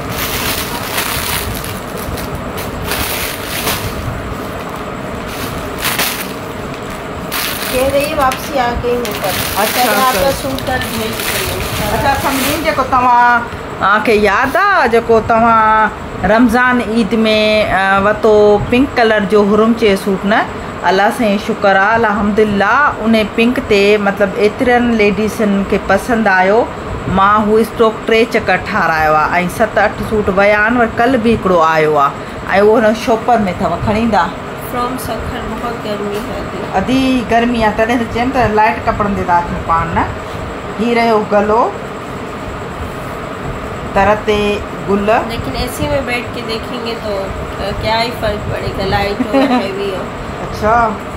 कह रही वापसी आ गई हूँ पर। अच्छा आपका सूट कर भेज। अच्छा समझी, जेको तव्हांखे यादि आहे जेको तव्हां रमज़ान ईद में वरितो पिंक कलर जो हुरुमचे सूट न, अलाह साईं शुक्र आहे अल्हम्दुलिल्लाह, उन पिंक ते मतिलबु एतिरनि लेडीसनि खे पसंदि आयो। मां हू स्टॉक टे चकर ठारायो आहे ऐं सत अठ सूट विया आहिनि, वरी कल्ह बि हिकिड़ो आयो आहे ऐं उहो हुन शॉपर में अथव, खणी ईंदा। फ्रॉम सखर बहुत गर्मी है, अधी गर्मी आहे, तॾहिं त चइनि त लाइट कपिड़नि ते था अचूं पाण न। हीअ रहियो गलो, तर ते गुल। लेकिन एसी में बैठ के देखेंगे तो क्या ही फर्क पड़ेगा, लाइट हो हैवी हो। अच्छा,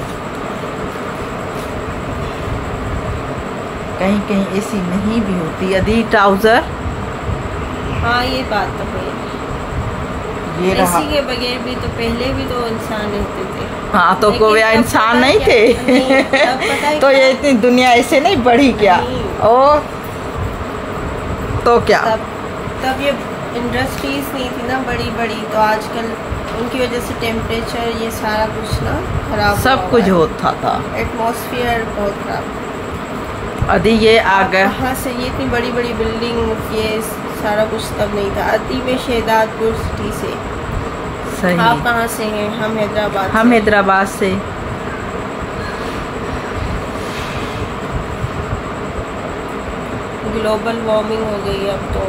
कहीं कहीं एसी नहीं भी होती। अधी ट्राउज़र, हाँ ये बात तो है, ये रहा। एसी के बगैर भी तो पहले भी तो इंसान रहते थे। हाँ तो कोई इंसान नहीं थे। नहीं, तो ये इतनी दुनिया ऐसे नहीं बढ़ी क्या? और तो क्या तब तब ये इंडस्ट्रीज नहीं थी ना बड़ी बड़ी, तो आजकल उनकी वजह से टेम्परेचर ये सारा कुछ ना खराब, सब कुछ होता था, एटमॉस्फेयर बहुत खराब। अभी ये आ गए कहाँ से ये इतनी बड़ी बड़ी बिल्डिंग, ये सारा कुछ तब नहीं था। अदी में शहदादपुर सिटी से। सही। आप कहाँ से हैं? हम हैदराबाद। हम हैदराबाद से। ग्लोबल वार्मिंग हो गई अब तो।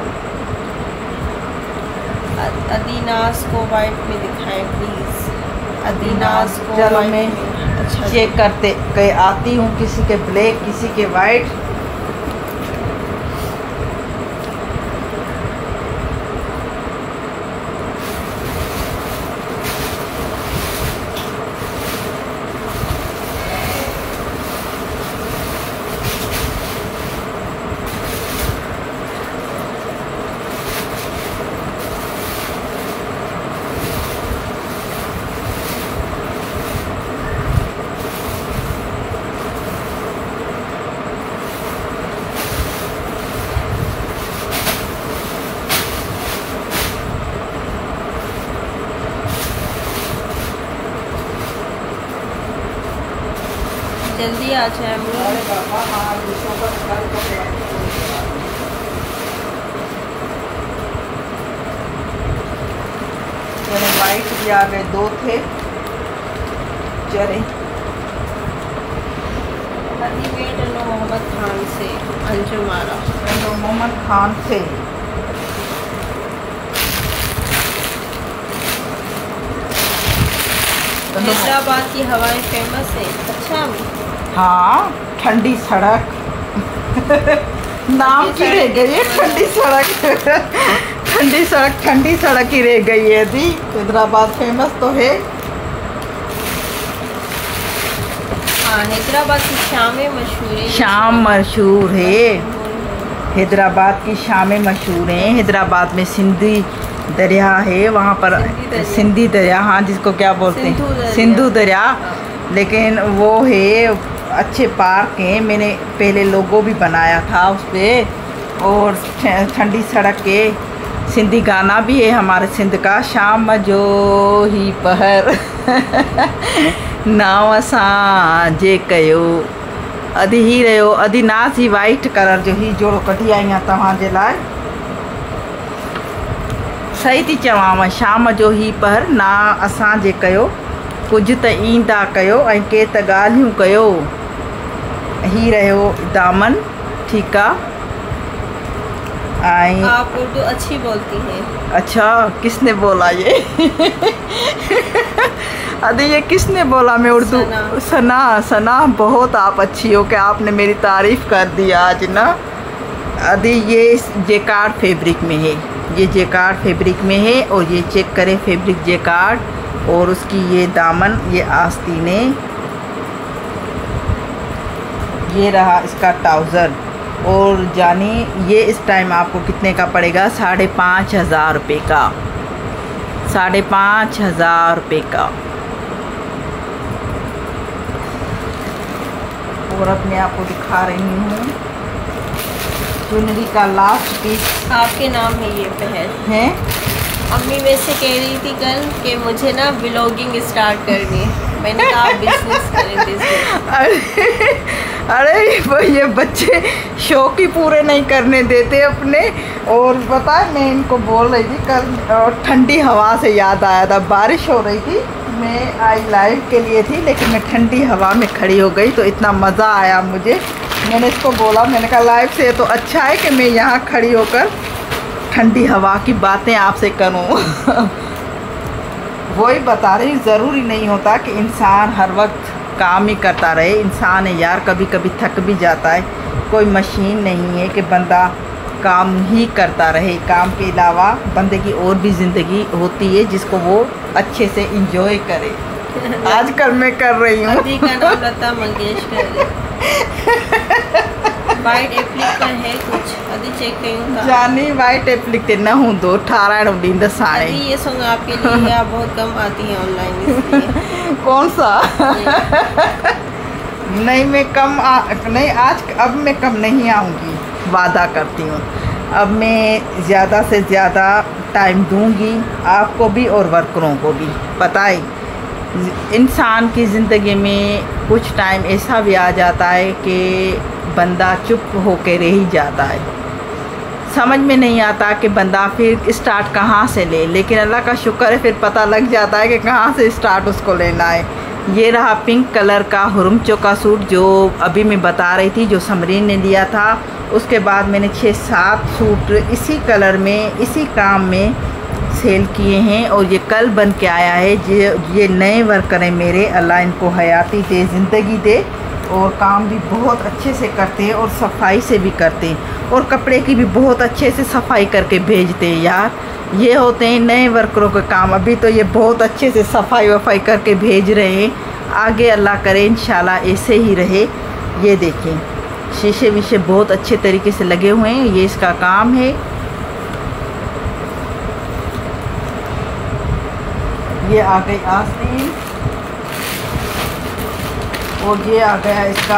अदीनास को वाइट में दिखाएं प्लीज। अदीनास को चलो वाइट मैं में। अच्छा चेक करते कहीं आती हूँ, किसी के ब्लैक किसी के वाइट। जल्दी आ जाए हम लोग। वाइट भी आ गए, दो थे। चले मोहम्मद खान से अंजुम आरा, मोहम्मद खान से। हैदराबाद की हवाएं फेमस है। अच्छा, हाँ, ठंडी सड़क नाम की रह गई है, ठंडी सड़क ठंडी सड़क ठंडी सड़क ही रह गई है दी। हैदराबाद फेमस तो है। हाँ, हैदराबाद की शामें मशहूर है। शाम मशहूर है, हैदराबाद की शामें मशहूर हैं। हैदराबाद में सिंधी दरिया है, वहाँ पर सिंधी दरिया, हाँ, जिसको क्या बोलते हैं, सिंधु दरिया। लेकिन वो है, अच्छे पार्क हैं। मैंने पहले लोगो भी बनाया था उस पर। और ठंडी सड़क के सिंधी गाना भी है हमारे सिंध का, शाम जो ही पहर नाव सां जे कयो अधु ही रहियो अधु नास ही वाइट कलर जो ही जोड़ो कढी आई आहियां तव्हांजे लाइ। सही थी चवांव, शाम जो ही पहर ना असां जे कयो, कुझु त ईंदा कयो ऐं के त ॻाल्हियूं कयो, ही रहियो दामन। ठीकु आहे। आप उर्दू अच्छी बोलती हैं। अच्छा, किसने बोला ये अरे ये किसने बोला मैं उर्दू? सना सना सना बहुत आप अच्छी हो कि आपने मेरी तारीफ़ कर दी आज ना। अरे ये जेकार्ड फैब्रिक में है, ये जेकार्ड फैब्रिक में है। और ये चेक करें फैब्रिक जेकार्ड, और उसकी ये दामन, ये आस्तीने, ये रहा इसका ट्राउज़र। और जाने ये इस टाइम आपको कितने का पड़ेगा? साढ़े पाँच हज़ार रुपये का, साढ़े पाँच हज़ार रुपये का। और अपने आप को दिखा रही हूँ चुनरी का लास्ट पीस। आपके नाम है ये पहल है? अम्मी वैसे कह रही थी कल कि मुझे ना ब्लॉगिंग स्टार्ट करनी है। मैंने कहा आप बिजनेस करें, बिजनेस। अरे अरे ये बच्चे शौक ही पूरे नहीं करने देते अपने। और पता है, मैं इनको बोल रही थी कल, ठंडी हवा से याद आया था, बारिश हो रही थी, मैं आई लाइव के लिए थी, लेकिन मैं ठंडी हवा में खड़ी हो गई तो इतना मज़ा आया मुझे। मैंने इसको बोला, मैंने कहा लाइव से तो अच्छा है कि मैं यहाँ खड़ी होकर ठंडी हवा की बातें आपसे करूँ वही बता रही, ज़रूरी नहीं होता कि इंसान हर वक्त काम ही करता रहे। इंसान है यार, कभी कभी थक भी जाता है। कोई मशीन नहीं है कि बंदा काम ही करता रहे। काम के अलावा बंदे की और भी ज़िंदगी होती है जिसको वो अच्छे से इंजॉय करे। आजकल मैं कर रही हूँ। अदी का नाम लता मंगेशकर वाइट एप्लिक का है कुछ, अदी चेक करूँगा। जानी वाइट एप्लिक ते न हूँ दो ठारा ॾींद साड़े। अदी ये सॉन्ग आपके लिए है, आप बहुत कम आती हैं ऑनलाइन इसलिए। कौन सा? नहीं मैं कम आ, नहीं आज अब मैं कम नहीं आऊँगी, वादा करती हूँ। अब मैं ज़्यादा से ज़्यादा टाइम दूँगी आपको भी और वर्करों को भी। पता है इंसान की ज़िंदगी में कुछ टाइम ऐसा भी आ जाता है कि बंदा चुप होकर रह ही जाता है, समझ में नहीं आता कि बंदा फिर स्टार्ट कहाँ से ले। लेकिन अल्लाह का शुक्र है फिर पता लग जाता है कि कहाँ से स्टार्ट उसको लेना है। ये रहा पिंक कलर का हुरमचो का सूट जो अभी मैं बता रही थी, जो समरीन ने लिया था। उसके बाद मैंने छः सात सूट इसी कलर में, इसी काम में सेल किए हैं। और ये कल बन के आया है। ये ये नए वर्कर हैं मेरे, अल्लाह इनको हयाती दे, ज़िंदगी दे। और काम भी बहुत अच्छे से करते हैं और सफाई से भी करते हैं, और कपड़े की भी बहुत अच्छे से सफाई करके भेजते हैं यार। ये होते हैं नए वर्करों के काम। अभी तो ये बहुत अच्छे से सफाई वफाई करके भेज रहे हैं। आगे अल्लाह करे इंशाल्लाह ऐसे ही रहे। ये देखें शीशे विशे बहुत अच्छे तरीके से लगे हुए हैं। ये इसका काम है। ये आ गई आस्तीन, और ये आ गया इसका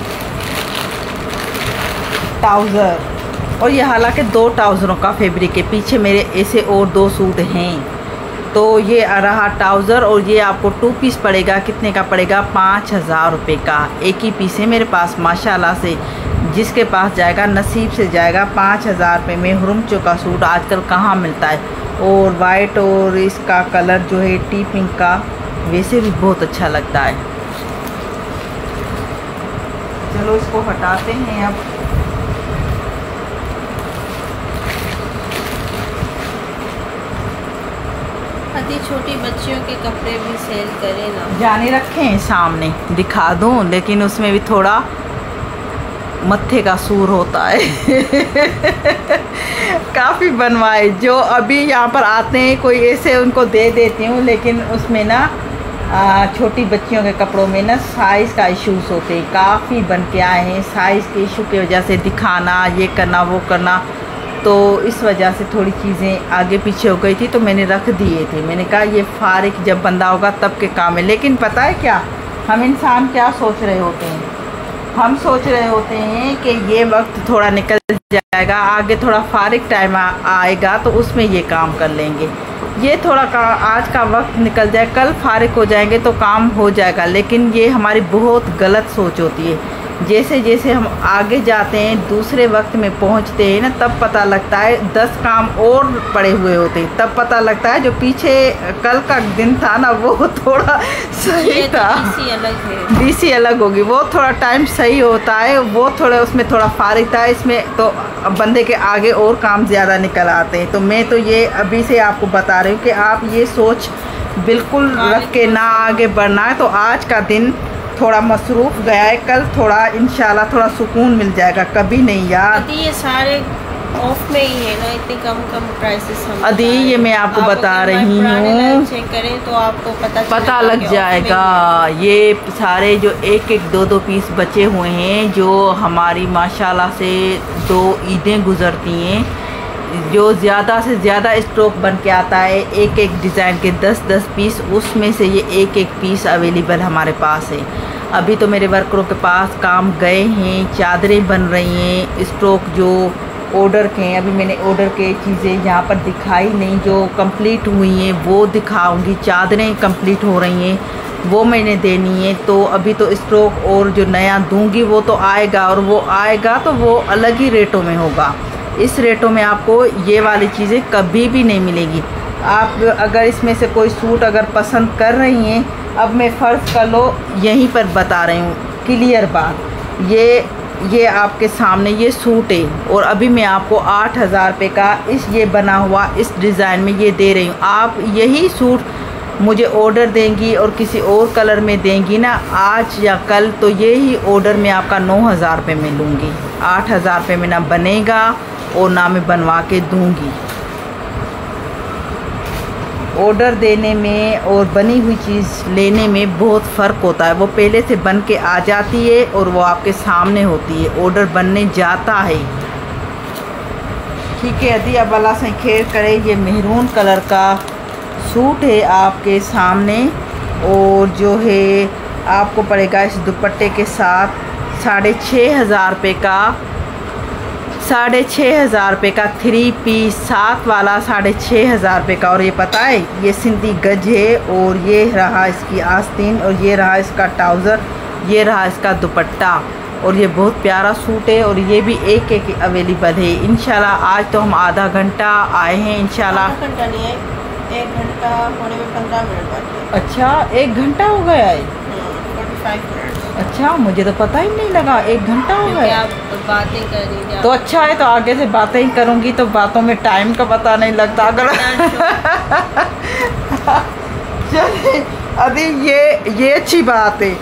ट्राउज़र। और ये हालांकि दो ट्राउज़रों का फैब्रिक है। पीछे मेरे ऐसे और दो सूट हैं, तो ये रहा ट्राउज़र और ये आपको टू पीस पड़ेगा। कितने का पड़ेगा? पाँच हज़ार रुपये का। एक ही पीस है मेरे पास माशाल्लाह से, जिसके पास जाएगा नसीब से जाएगा। पाँच हज़ार रुपये में हुरमचो का सूट आजकल कहाँ मिलता है। और वाइट और इसका कलर जो है टी पिंक का, वैसे भी बहुत अच्छा लगता है। चलो इसको हटाते हैं अब। अति छोटी बच्चियों के कपड़े भी सेल करें ना। जाने रखे हैं सामने, दिखा दूँ, लेकिन उसमें भी थोड़ा मत्थे का सूर होता है। काफ़ी बनवाए जो अभी यहाँ पर आते हैं, कोई ऐसे उनको दे देती हूँ, लेकिन उसमें ना आ, छोटी बच्चियों के कपड़ों में ना साइज़ का इश्यूज़ होते हैं। काफ़ी बन के आए हैं, साइज़ के इशू की वजह से दिखाना, ये करना वो करना, तो इस वजह से थोड़ी चीज़ें आगे पीछे हो गई थी, तो मैंने रख दिए थे। मैंने कहा ये फारिग जब बंदा होगा तब के काम है। लेकिन पता है क्या, हम इंसान क्या सोच रहे होते हैं, हम सोच रहे होते हैं कि ये वक्त थोड़ा निकल जाएगा, आगे थोड़ा फारिग टाइम आएगा तो उसमें ये काम कर लेंगे। ये थोड़ा का आज का वक्त निकल जाए, कल फारिग हो जाएंगे तो काम हो जाएगा। लेकिन ये हमारी बहुत गलत सोच होती है। जैसे जैसे हम आगे जाते हैं, दूसरे वक्त में पहुंचते हैं ना, तब पता लगता है दस काम और पड़े हुए होते हैं। तब पता लगता है जो पीछे कल का दिन था ना, वो थोड़ा सही था। डीसी अलग है, डीसी अलग होगी, वो थोड़ा टाइम सही होता है, वो थोड़ा उसमें थोड़ा फारिग था। इसमें तो बंदे के आगे और काम ज़्यादा निकल आते हैं। तो मैं तो ये अभी से आपको बता रही हूँ कि आप ये सोच बिल्कुल रख के ना आगे बढ़ना है। तो आज का दिन थोड़ा मसरूफ़ गया है, कल थोड़ा इंशाल्लाह थोड़ा सुकून मिल जाएगा। कभी नहीं यार, ये सारे ऑफ में ही है ना, इतने कम कम प्राइसेस हम अदी ये मैं आपको आप बता रही हूँ, चेक करें तो आपको पता पता लग जाएगा। ये सारे जो एक एक दो दो पीस बचे हुए हैं, जो हमारी माशाल्लाह से दो ईदें गुजरती हैं, जो ज़्यादा से ज़्यादा स्टॉक बन के आता है, एक एक डिज़ाइन के दस दस पीस, उसमें से ये एक एक पीस अवेलेबल हमारे पास है। अभी तो मेरे वर्करों के पास काम गए हैं, चादरें बन रही हैं, स्टॉक जो ऑर्डर के हैं, अभी मैंने ऑर्डर के चीज़ें यहाँ पर दिखाई नहीं, जो कंप्लीट हुई हैं वो दिखाऊंगी। चादरें कंप्लीट हो रही हैं, वो मैंने देनी है। तो अभी तो स्टॉक और जो नया दूंगी वो तो आएगा, और वो आएगा तो वो अलग ही रेटों में होगा। इस रेटों में आपको ये वाली चीज़ें कभी भी नहीं मिलेगी। आप अगर इसमें से कोई सूट अगर पसंद कर रही हैं, अब मैं फ़र्ज़ कर लो यहीं पर बता रही हूँ क्लियर बात, ये ये आपके सामने ये सूट है, और अभी मैं आपको आठ हज़ार रुपये का इस ये बना हुआ इस डिज़ाइन में ये दे रही हूँ। आप यही सूट मुझे ऑर्डर देंगी और किसी और कलर में देंगी ना आज या कल, तो यही ऑर्डर मैं आपका नौ हज़ार रुपये में लूँगी। आठ हज़ार रुपये में ना बनेगा और ना मैं बनवा के दूँगी। ऑर्डर देने में और बनी हुई चीज़ लेने में बहुत फ़र्क होता है। वो पहले से बन के आ जाती है और वो आपके सामने होती है, ऑर्डर बनने जाता है। ठीक है अदी, अब अल्लाह से खैर करे। ये मेहरून कलर का सूट है आपके सामने, और जो है आपको पड़ेगा इस दुपट्टे के साथ साढ़े छः हज़ार रुपये का, साढ़े छः हज़ार रुपये का थ्री पीस सात वाला साढ़े छः हज़ार रुपये का। और ये पता है ये सिंधी गज है, और ये रहा इसकी आस्तीन, और ये रहा इसका ट्राउज़र, ये रहा इसका दुपट्टा, और ये बहुत प्यारा सूट है। और ये भी एक एक अवेलेबल है। इंशाल्लाह आज तो हम आधा घंटा आए हैं, इंशाल्लाह आधा घंटा नहीं है, एक घंटा होने में पंद्रह मिनट बाकी। अच्छा एक घंटा हो गया है? Forty five minute. अच्छा मुझे तो पता ही नहीं लगा एक घंटा हो गया। आप बातें कर रही तो अच्छा है, तो आगे से बातें ही करूँगी तो बातों में टाइम का पता नहीं लगता। अगर चलिए अभी ये ये अच्छी बात है,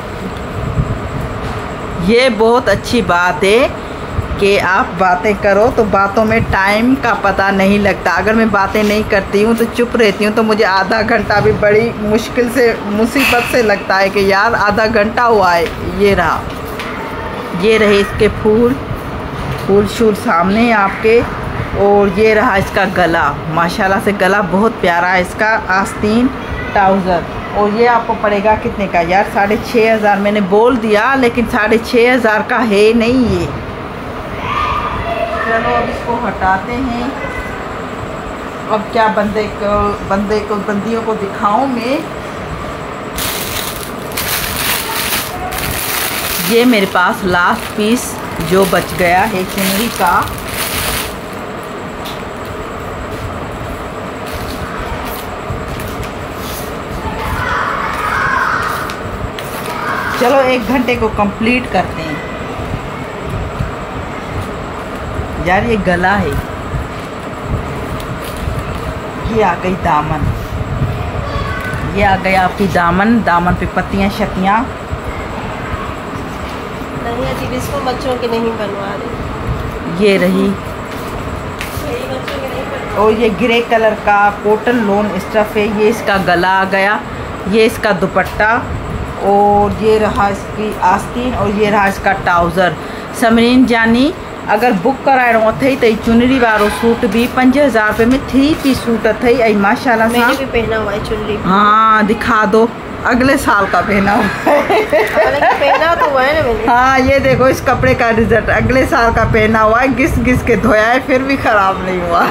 ये बहुत अच्छी बात है कि आप बातें करो तो बातों में टाइम का पता नहीं लगता। अगर मैं बातें नहीं करती हूँ तो चुप रहती हूँ, तो मुझे आधा घंटा भी बड़ी मुश्किल से मुसीबत से लगता है कि यार आधा घंटा हुआ है। ये रहा, ये रहे इसके फूल फूल शूल सामने हैं आपके, और ये रहा इसका गला, माशाल्लाह से गला बहुत प्यारा है इसका। आस्तीन ट्राउज़र, और ये आपको पड़ेगा कितने का यार? साढ़े छः हज़ार मैंने बोल दिया, लेकिन साढ़े छः हज़ार का है नहीं ये। चलो अब इसको हटाते हैं, अब क्या बंदे को बंदे को बंदियों को दिखाऊं मैं। ये मेरे पास लास्ट पीस जो बच गया है चुनरी का। चलो एक घंटे को कंप्लीट करते हैं। यार ये गला है, ये आ गई दामन, ये आ गई आपकी दामन। दामन पे पत्तियां शक्तियाँ नहीं अजीब, इसको बच्चों के नहीं बनवा रही। ये रही। मेरी बच्चों के नहीं बनवा। और ये ग्रे कलर का कॉटन लोन स्टफ है। ये इसका गला आ गया, ये इसका दुपट्टा, और ये रहा इसकी आस्तीन, और ये रहा इसका ट्राउज़र। समरीन जानी अगर बुक कराइणो अथई त चुनरी वारो सूट भी पंज हज़ार रुपये में थ्री पीस सूट अथई। ऐं माशाल्लाह सां मैंने भी पहना हुआ है चुनरी। हाँ दिखा दो, अगले साल का पहना हुआ है। पहना तो हुआ है ना मैंने। हाँ ये देखो इस कपड़े का रिजल्ट, अगले साल का पहना हुआ है, घिस घिस के धोया है फिर भी ख़राब नहीं हुआ।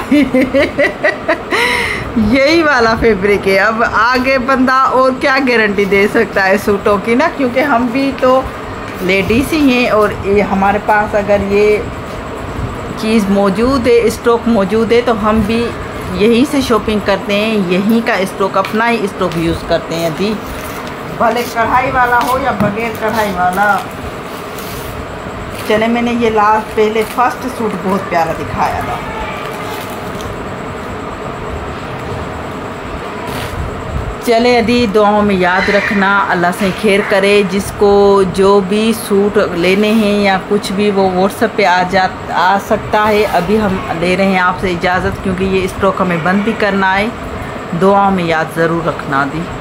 यही वाला फैब्रिक है। अब आगे बंदा और क्या गारंटी दे सकता है सूटों की ना, क्योंकि हम भी तो लेडीज़ ही हैं, और ये हमारे पास अगर ये चीज़ मौजूद है, स्टॉक मौजूद है, तो हम भी यहीं से शॉपिंग करते हैं, यहीं का स्टॉक, अपना ही स्टॉक यूज़ करते हैं। दी भले कढ़ाई वाला हो या बगैर कढ़ाई वाला। चले मैंने ये लास्ट पहले फर्स्ट सूट बहुत प्यारा दिखाया था। चले यदि दुआओं में याद रखना, अल्लाह से खैर करे। जिसको जो भी सूट लेने हैं या कुछ भी, वो व्हाट्सएप पे आ जा आ सकता है। अभी हम ले रहे हैं आपसे इजाज़त, क्योंकि ये स्टॉक हमें बंद भी करना है। दुआओं में याद ज़रूर रखना दी।